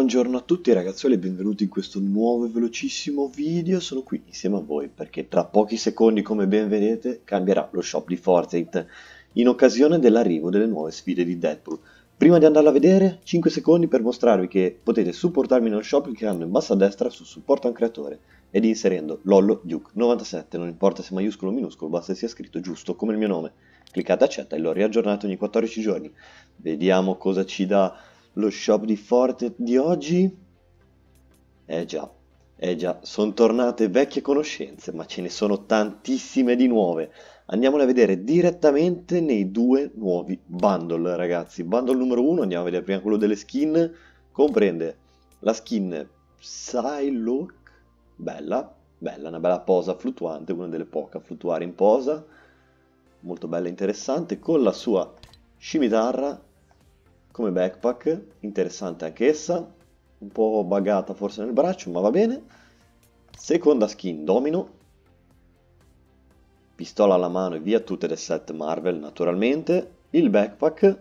Buongiorno a tutti ragazzuoli e benvenuti in questo nuovo e velocissimo video. Sono qui insieme a voi perché tra pochi secondi, come ben vedete, cambierà lo shop di Fortnite in occasione dell'arrivo delle nuove sfide di Deadpool. Prima di andarla a vedere, 5 secondi per mostrarvi che potete supportarmi nello shop cliccando in basso a destra su supporto a un creatore ed inserendo Lollo Duke 97, non importa se maiuscolo o minuscolo, basta sia scritto giusto come il mio nome. Cliccate accetta e l'ho riaggiornato ogni 14 giorni. Vediamo cosa ci dà lo shop di Fortnite di oggi. Eh già, sono tornate vecchie conoscenze, ma ce ne sono tantissime di nuove. Andiamole a vedere direttamente nei due nuovi bundle, ragazzi. Bundle numero 1, andiamo a vedere prima quello delle skin. Comprende la skin Psylocke, bella, una bella posa fluttuante, una delle poche a fluttuare in posa. Molto bella e interessante, con la sua scimitarra come backpack, interessante anch'essa, un po' buggata forse nel braccio, ma va bene. Seconda skin Domino, pistola alla mano e via, tutte le set Marvel naturalmente. Il backpack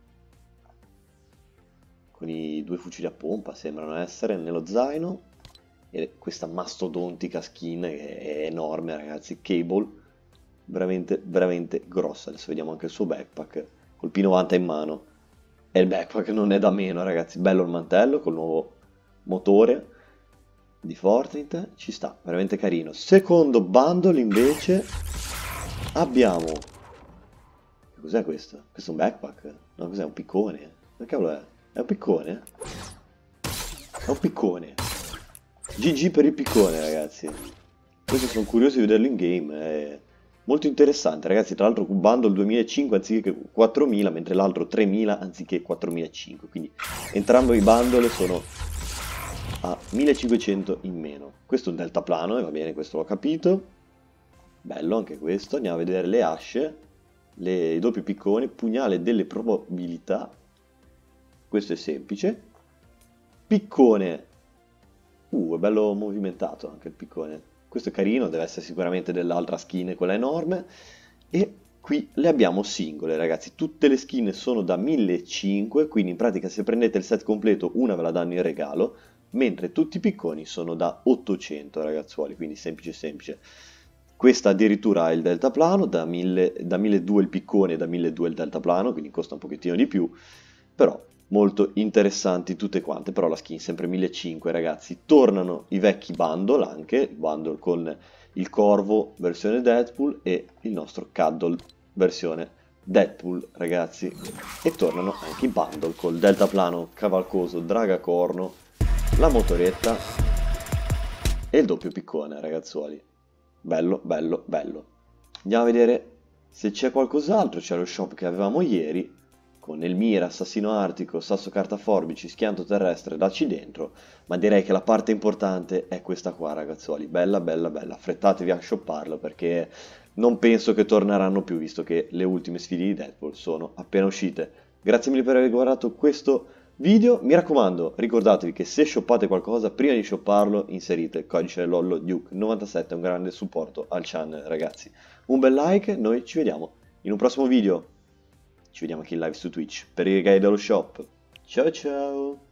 con i due fucili a pompa sembrano essere nello zaino e questa mastodontica skin che è enorme, ragazzi. Cable, veramente grossa. Adesso vediamo anche il suo backpack col P90 in mano. E il backpack non è da meno, ragazzi. Bello il mantello col nuovo motore di Fortnite, ci sta, veramente carino. Secondo bundle invece abbiamo... Cos'è questo? Questo è un backpack? No, cos'è? Un piccone? Ma cavolo è? È un piccone? È un piccone. GG per il piccone, ragazzi. Questo sono curioso di vederlo in game. È molto interessante, ragazzi. Tra l'altro bundle 2005 anziché 4000, mentre l'altro 3000 anziché 4005. Quindi entrambi i bundle sono a 1500 in meno. Questo è un deltaplano, e va bene, questo l'ho capito. Bello anche questo. Andiamo a vedere le asce, i doppi picconi, pugnale delle probabilità. Questo è semplice. Piccone. È bello movimentato anche il piccone. Questo è carino, deve essere sicuramente dell'altra skin, quella enorme. E qui le abbiamo singole, ragazzi. Tutte le skin sono da 1500, quindi in pratica se prendete il set completo una ve la danno in regalo, mentre tutti i picconi sono da 800, ragazzuoli, quindi semplice. Questa addirittura ha il deltaplano, da 1200 il piccone e da 1200 il deltaplano, quindi costa un pochettino di più, però molto interessanti tutte quante. Però la skin sempre 1500, ragazzi. Tornano i vecchi bundle anche, il bundle con il corvo versione Deadpool e il nostro Cuddle versione Deadpool, ragazzi. E tornano anche i bundle col deltaplano cavalcoso Dragacorno, la motoretta e il doppio piccone, ragazzuoli. Bello. Andiamo a vedere se c'è qualcos'altro. C'è lo shop che avevamo ieri con Elmira, Assassino Artico, Sasso Carta Forbici, Schianto Terrestre, Daci Dentro, ma direi che la parte importante è questa qua, ragazzuoli. Bella. Affrettatevi a shopparlo perché non penso che torneranno più, visto che le ultime sfide di Deadpool sono appena uscite. Grazie mille per aver guardato questo video. Mi raccomando, ricordatevi che se shoppate qualcosa, prima di shopparlo inserite il codice Lollo Duke 97, è un grande supporto al channel, ragazzi. Un bel like, noi ci vediamo in un prossimo video. Ci vediamo anche in live su Twitch per i regali dello shop. Ciao!